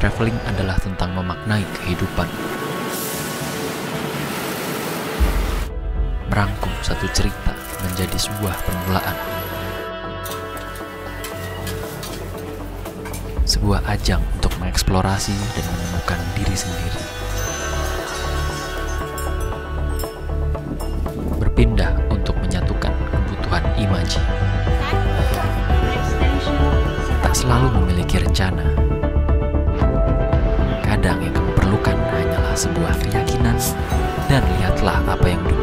Traveling adalah tentang memaknai kehidupan. Merangkum satu cerita menjadi sebuah permulaan. Sebuah ajang untuk mengeksplorasi dan menemukan diri sendiri. Berpindah untuk menyatukan kebutuhan imaji. Tak selalu memiliki rencana. Kadang yang kamu perlukan hanyalah sebuah keyakinan, dan lihatlah apa yang